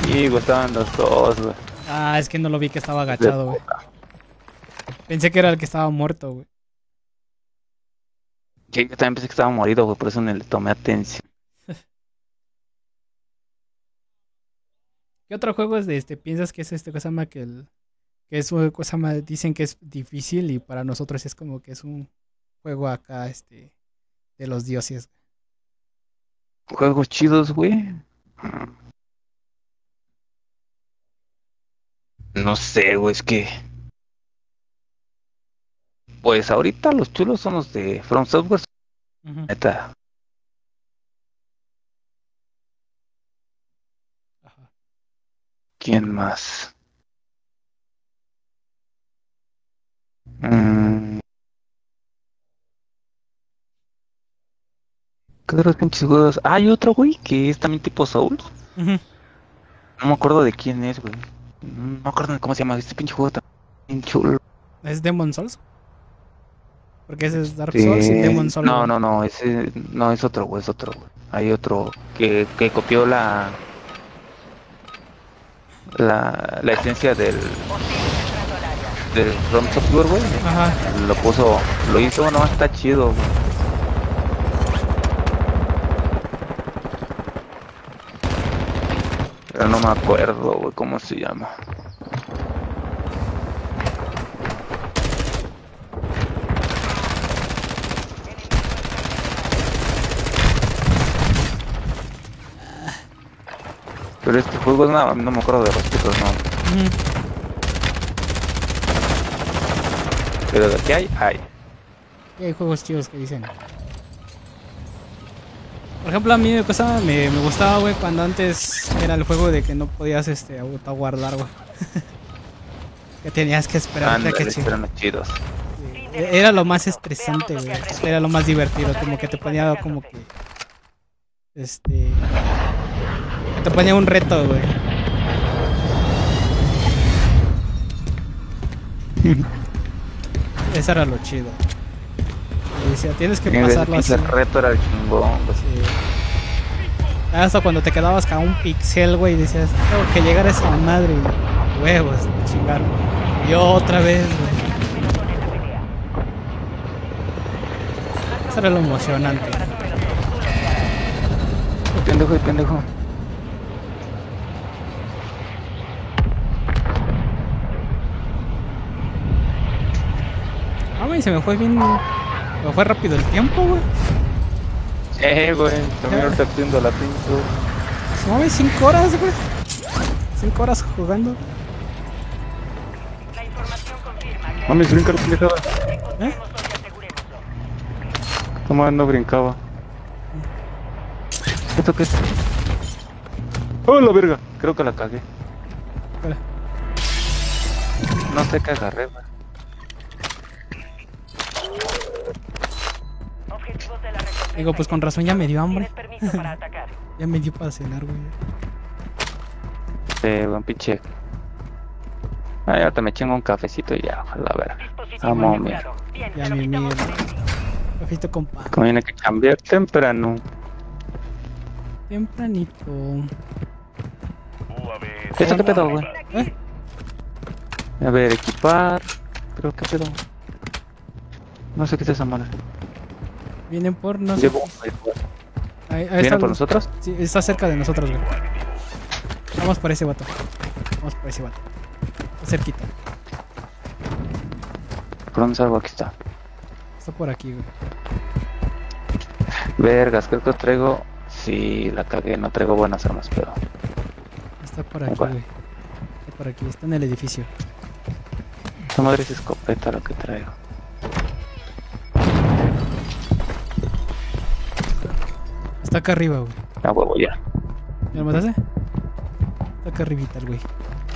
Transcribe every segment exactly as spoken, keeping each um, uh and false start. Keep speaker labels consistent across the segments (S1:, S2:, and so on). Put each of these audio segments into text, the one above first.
S1: Sí, güey, estaban los dos, güey.
S2: Ah, es que no lo vi que estaba agachado, güey. Pensé que era el que estaba muerto, güey.
S1: Sí, yo también pensé que estaba morido, güey, por eso ni le tomé atención.
S2: ¿Qué otro juego es de este? ¿Piensas que es este cosa más que el... que es una cosa más... Dicen que es difícil y para nosotros es como que es un juego acá, este... de los dioses.
S1: Juegos chidos, güey. No sé, güey, es que... Pues ahorita los chulos son los de From Software.
S2: Uh-huh.
S1: Neta.
S2: Ajá.
S1: ¿Quién más? Mm. ¿Qué otros pinches juegos? Ah, hay otro, güey, que es también tipo Souls.
S2: Uh-huh.
S1: No me acuerdo de quién es, güey. No me acuerdo de cómo se llama. Este pinche juego también chulo.
S2: ¿Es Demon Souls? Porque ese es Dark
S1: Sí.
S2: Souls y Demon Souls.
S1: No,
S2: güey.
S1: no, no, ese no es otro, güey, es otro, güey. Hay otro que, que copió la, la la esencia del del From Software, güey.
S2: Ajá.
S1: Lo puso, lo hizo, no, está chido, güey. Pero no me acuerdo, güey, cómo se llama. Pero este juego no, no me acuerdo de los putos, no.
S2: Uh-huh.
S1: Pero de qué hay, hay.
S2: Y hay juegos chidos que dicen. Por ejemplo, a mí me, cosa, me, me gustaba, güey, cuando antes era el juego de que no podías este, autoguardar, güey. Que tenías que esperar
S1: Ándale,
S2: que chi-
S1: eran los chidos.
S2: Era lo más estresante, güey. Era lo más divertido, como que te ponía como que... Este... que te ponía un reto, güey. Eso era lo chido. Y decía, tienes que pasarlo así.
S1: El reto era el chingón, güey.
S2: Sí. Hasta cuando te quedabas con un pixel, güey, y decías, tengo que llegar a esa madre, huevos, chingar. Y otra vez, güey. Eso era lo emocionante.
S1: Pendejo y pendejo.
S2: Ah, güey, se me fue bien. Me fue rápido el tiempo, güey.
S1: Eh, güey, también ahorita haciendo la pinto.
S2: Se mueve cinco horas, güey. cinco horas jugando.
S1: Mami, brinca la pendejada.
S2: ¿Eh?
S1: Toma, no brincaba. ¿Esto qué es? ¡Oh, la verga! Creo que la cagué.
S2: Espera.
S1: No sé qué agarré, güey.
S2: Digo, pues con razón ya me dio hambre. Ya me dio para cenar, güey.
S1: Eh, buen pinche. Ay, ahorita me chingo un cafecito y ya, ojalá ver. Vamos, mira.
S2: Ya mi mierda. Cafito con pan.
S1: Conviene que cambiar temprano.
S2: Tempranito.
S1: ¿Eso qué pedo, güey?
S2: ¿Eh?
S1: A ver, equipar. Pero qué pedo. No sé qué es esa madre.
S2: Vienen por nosotros.
S1: Llevo.
S2: Ahí, ahí
S1: ¿Viene
S2: está,
S1: por nosotros?
S2: Sí, está cerca de nosotros, güey. Vamos por ese vato. Vamos por ese vato. Está cerquita.
S1: ¿Por dónde salgo? Aquí está.
S2: Está por aquí, güey.
S1: Vergas, creo que traigo. Sí, la cagué, no traigo buenas armas, pero.
S2: Está por aquí,
S1: Igual.
S2: güey. Está por aquí, está en el edificio.
S1: Esta madre es escopeta lo que traigo.
S2: Está acá arriba, güey.
S1: A huevo ya.
S2: ¿Ya lo mataste? Está acá arribita el güey.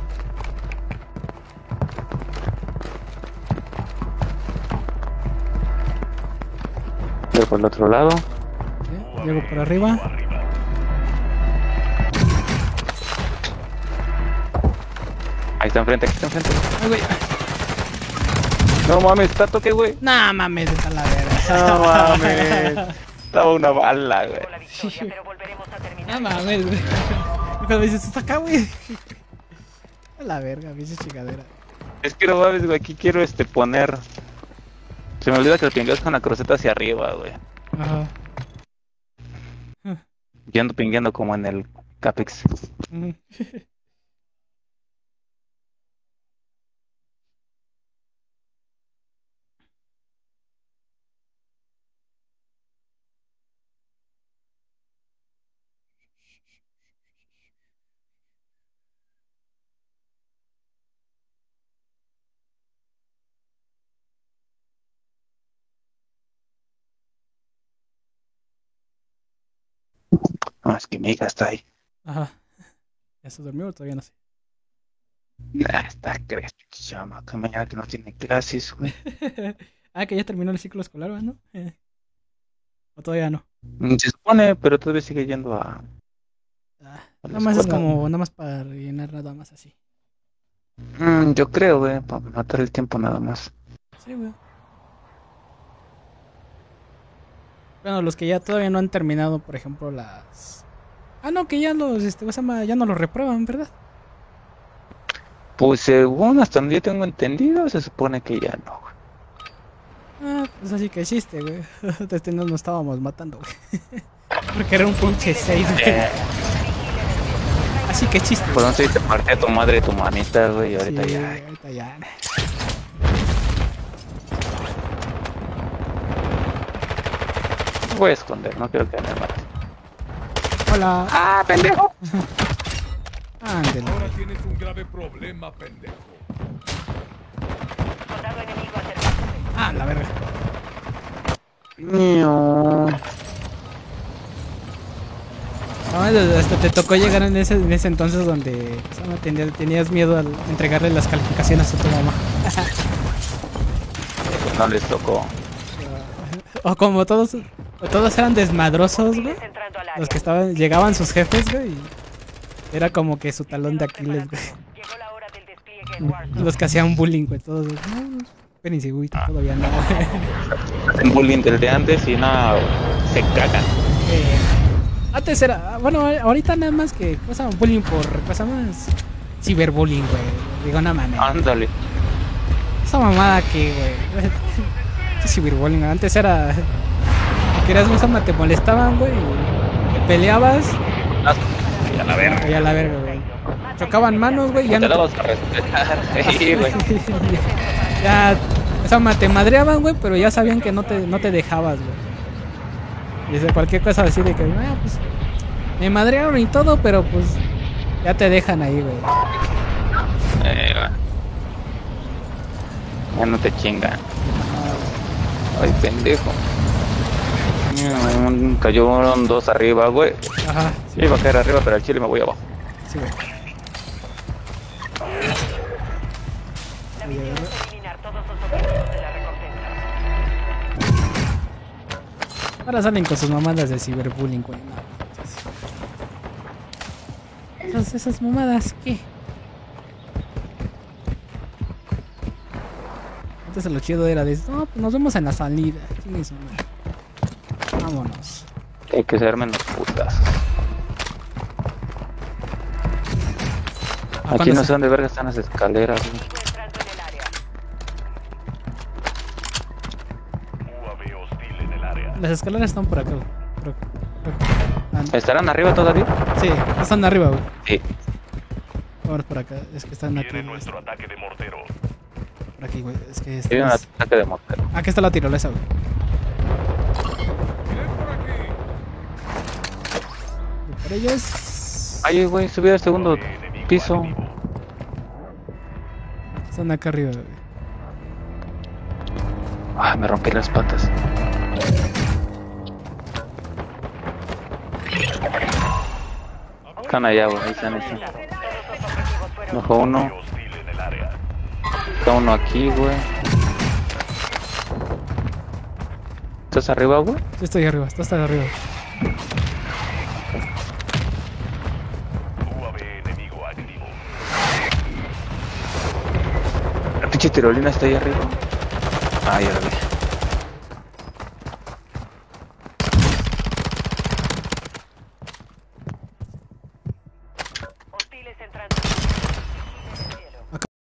S1: Voy por el otro lado.
S2: ¿Eh? Llego por arriba.
S1: Ahí está enfrente, aquí está enfrente.
S2: Ay, güey.
S1: No mames, está toque, güey.
S2: Nah, mames, está la verga.
S1: No mames. Estaba una bala, güey.
S2: No mames, güey. Cuando me dices, está acá, güey. A la verga, pinche chingadera.
S1: Es que no mames, güey, aquí quiero este poner. Se me olvida que lo pingueas con la cruceta hacia arriba, güey.
S2: Ajá.
S1: Yo ando pingueando como en el Capex.
S2: Ujú.
S1: No, es que mi hija está ahí.
S2: Ajá. ¿Ya se durmió o todavía no sé?
S1: Ah, está crees, chama, que mañana que no tiene clases, güey.
S2: Ah, que ya terminó el ciclo escolar, ¿no? Eh, ¿O todavía no?
S1: Mm, Se supone, pero todavía sigue yendo a,
S2: Ah,
S1: a la
S2: nada más es
S1: escuela.
S2: como, nada más para rellenar nada más así.
S1: Mm, yo creo, güey, para matar el tiempo nada más.
S2: Sí, güey. Bueno, los que ya todavía no han terminado, por ejemplo, las... Ah, no, que ya los, este, ¿cómo se llama? Ya no los reprueban, ¿verdad?
S1: Pues según hasta donde yo tengo entendido, se supone que ya no, güey.
S2: Ah, pues así que chiste, güey. Desde nos estábamos matando, güey. Porque era un pinche seis, güey.
S1: Eh,
S2: Así que chiste.
S1: Por un seis te partí a tu madre tu manita, güey, y ahorita
S2: Sí,
S1: ya.
S2: ahorita ya.
S1: Me voy a esconder, no quiero que me mate.
S2: Hola.
S1: ¡Ah, pendejo!
S2: Ándale.
S3: Ahora tienes un grave problema, pendejo.
S4: Soldado enemigo acercándose.
S2: Ah, la verga.
S1: Mío.
S2: No, hasta te tocó llegar en ese, en ese entonces donde o sea, no, tenías, tenías miedo al entregarle las calificaciones a tu mamá.
S1: No les tocó.
S2: O como todos, o todos eran desmadrosos, güey.
S4: Hostiles entrando al área.
S2: Los que estaban, llegaban sus jefes, güey. Y era como que su talón de Aquiles, güey.
S4: Llegó la hora del despliegue en Warzone.
S2: Los que hacían bullying, güey. Todos, güey. No, no, espérense, güey. Todavía no.
S1: Un bullying del de antes y nada, se cagan.
S2: Eh, antes era, bueno, ahorita nada más que cosa bullying por cosa más ciberbullying, güey. Digo, no mames.
S1: Ándale.
S2: Esa mamada que, güey. Ciberbullying. Antes era. Querías más, te molestaban, güey. Te peleabas.
S1: Ah, y a la verga.
S2: Y a la verga, güey. Chocaban manos, güey. Ya
S1: Te
S2: no.
S1: dabas a respetar. Sí, güey.
S2: Ya. O sea, te madreaban, güey, pero ya sabían que no te, no te dejabas, güey. Y desde cualquier cosa así de que, ah, pues. Me madrearon y todo, pero pues. Ya te dejan ahí, güey.
S1: Eh, va. Ya no te chingan. Ay, pendejo. Mm, Cayeron dos arriba, güey.
S2: Ajá,
S1: Sí, iba a caer arriba, pero al chile me voy abajo.
S2: sí, güey.
S4: La misión es eliminar todos los objetivos de la recompensa.
S2: Ahora salen con sus mamadas de ciberbullying, güey. No, esas, esas mamadas, ¿qué? Antes lo chido era de, no, pues nos vemos en la salida. Chingue su madre. Vámonos.
S1: Hay que ser menos putas.
S2: Ah,
S1: Aquí
S2: cuando
S1: no
S2: se-
S1: sé dónde verga están las escaleras, güey.
S4: Enemigo entrando en el área.
S3: U A V hostil en el área.
S2: Las escaleras están por acá, güey. Por acá, por acá. Ah,
S1: ¿Estarán arriba todavía?
S2: sí, están arriba, güey.
S1: Sí.
S2: Vámonos por acá. Es que están aquí.
S3: Viene nuestro ataque de mortero.
S2: Por aquí, güey. Es que
S1: Hay un
S2: estamos...
S1: ataque de mortero.
S2: Aquí está la tirolesa, güey.
S3: Ven por aquí.
S2: Y por ellos.
S1: Ay, güey, subí al segundo
S3: Enemigo
S1: piso.
S3: activo.
S2: Están acá arriba, güey.
S1: Ah, me rompí las patas. Están allá, güey. Ahí están, ahí están.
S4: Todos los objetivos fueron
S1: Ojo uno.
S3: U A V hostil en el área.
S1: Está uno aquí, güey. ¿Estás arriba, güey?
S2: Sí, estoy arriba. Está hasta arriba.
S3: U A V enemigo activo.
S1: La pinche tirolina está ahí arriba. Ah, ya la vi.
S4: lanzamiento.